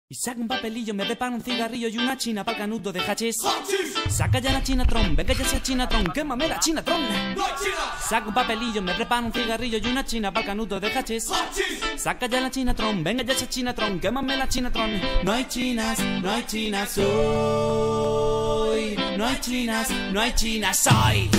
Y saca un papelillo, me prepara un cigarrillo y una china pa'l canuto de hachís. Saca ya la chinatron, venga ya esa chinatron, quémame la chinatron. Saca un papelillo, me prepara un cigarrillo y una china pa'l canuto de hachís. Saca ya la chinatron, venga ya esa chinatron, quémame la chinatron. No hay chinas hoy. No hay chinas hoy.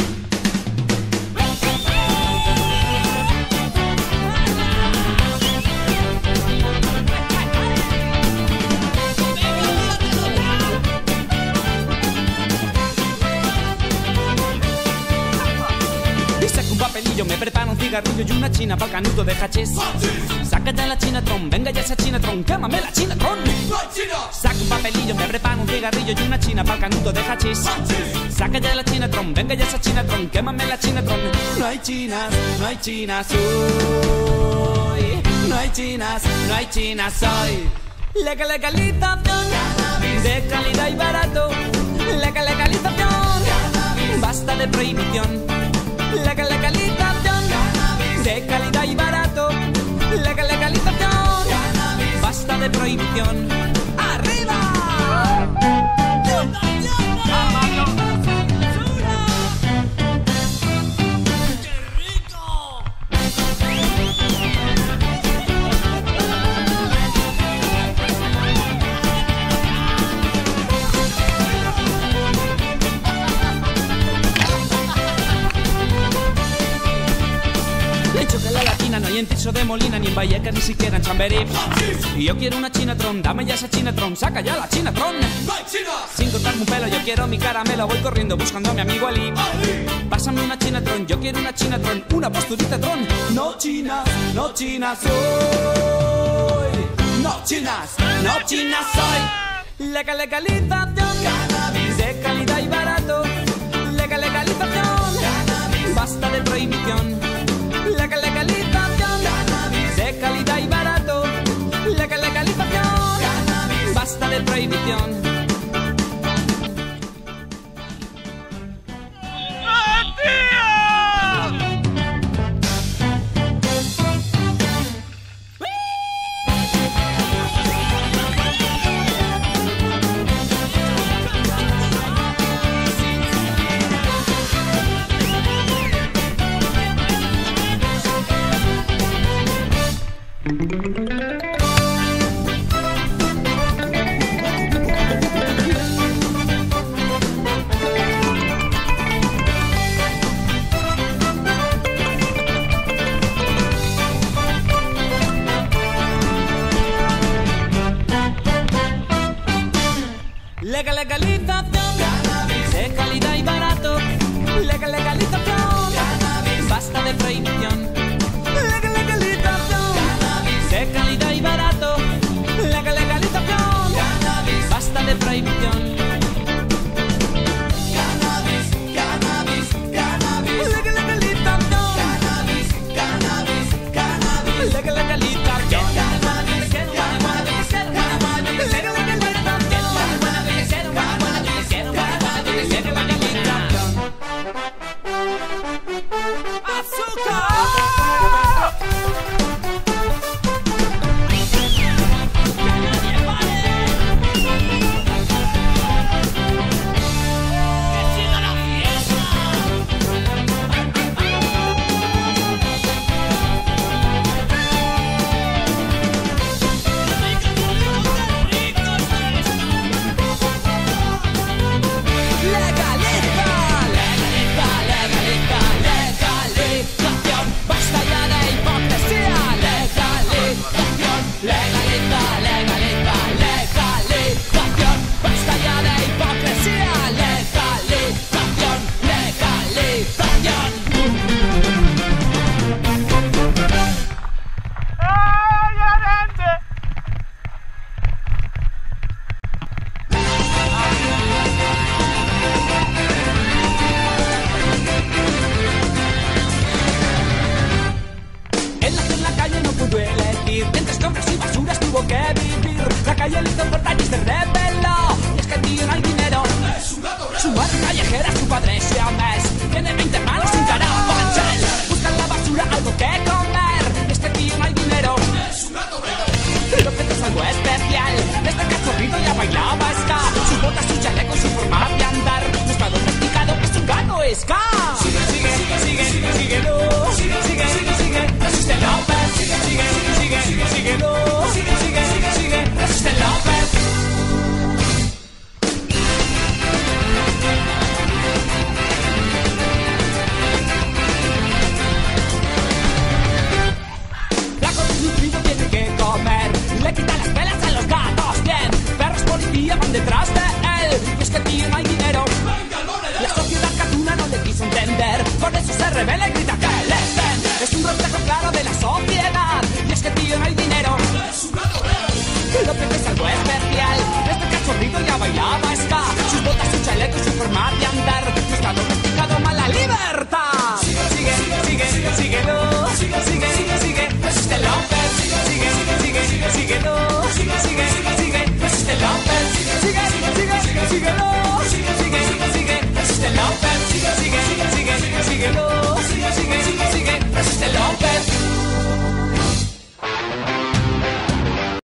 Papelillo, me preparo un cigarrillo y una china pa'l canuto de hachís. Saca ya la chinatron, venga ya esa chinatron, quémame la chinatron. Saca un papelillo, me preparo un cigarrillo y una china pa'l canuto de hachís. Saca ya la chinatron, venga ya esa chinatron, quémame la chinatron. No hay chinas hoy. No hay chinas hoy. Legalización de calidad y barato. Legalización, basta de prohibición. Legalización de calidad y barato. Legalización, basta de prohibición. ¡Arriba! No hay en Tirso de Molina, ni en Vallecas, ni siquiera en Chamberí. Y yo quiero una chinatron, dame ya esa chinatron, saca ya la chinatron. Sin cortarme un pelo, yo quiero mi caramelo, voy corriendo buscando a mi amigo Ali. Pásame una chinatron, yo quiero una chinatron, una posturita tron. No chinas hoy. No chinas hoy. Legalización de calidad y barato. Legalización, basta de prohibición. Legalización de calidad y barato. Legalización, basta de prohibición. es un reflejo claro de la sociedad. Y es que tío no hay dinero, es un adorero. López es algo especial, este cachorrito ya bailaba ska.